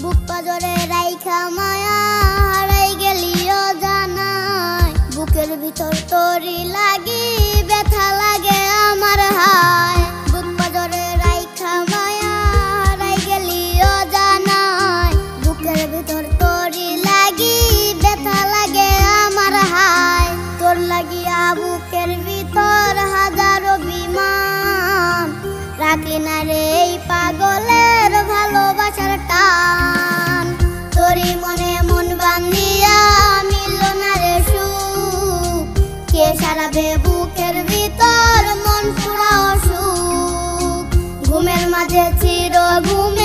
বুক পাজরে রাইখা মায়া হারাই গেলিও জানাই বুকের ভিতর তোরি লাগি ব্যথা লাগে আমার হায় বুক পাজরে রাইখা মায়া হারাই গেলিও জানাই বুকের ভিতর তোরি লাগি ব্যথা লাগে আমার হায় তোর লাগিয়া বুকের ভিতর হাজারো বিমান রাখলি না রে এই পাগলের ভালোবাসার টান তোরি মনে মন বান্ধিয়া মিলল না রে সুখ কে সারাবে বুকের ভিতর মন পুরা অসুখ ঘুমের মাঝে চির ঘুমে